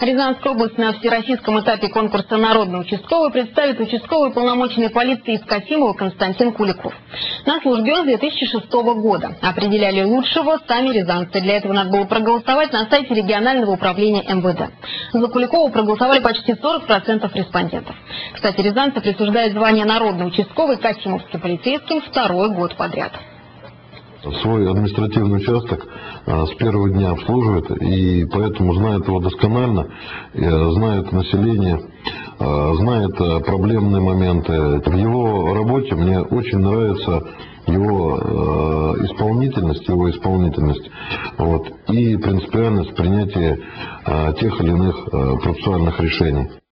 Рязанская область на всероссийском этапе конкурса «Народный участковый» представит участковый уполномоченный полиции из Касимова Константин Куликов. На службе он с 2006 года. Определяли лучшего сами рязанцы. Для этого надо было проголосовать на сайте регионального управления МВД. За Куликова проголосовали почти 40% респондентов. Кстати, рязанцы присуждают звание «Народный участковый» касимовским полицейским второй год подряд. Свой административный участок с первого дня обслуживает, и поэтому знает его досконально, знает население, знает проблемные моменты. В его работе мне очень нравится его исполнительность и принципиальность принятия тех или иных процессуальных решений.